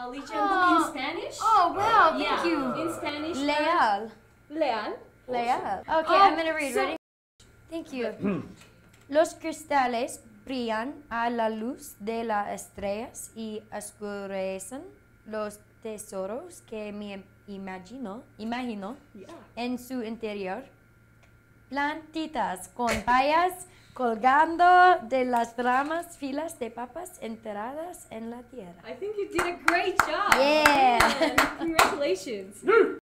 Allegiant in Spanish. Oh, wow, thank Yeah, you. in Spanish. Leal. Leal. Leal. Okay, I'm gonna read. Ready? Thank you. Los cristales brillan a la luz de las estrellas y oscurecen los tesoros que me imagino en su interior. Plantitas con bayas colgando de las ramas, filas de papas enterradas en la tierra. I think you did a great job. Yeah. Man, congratulations.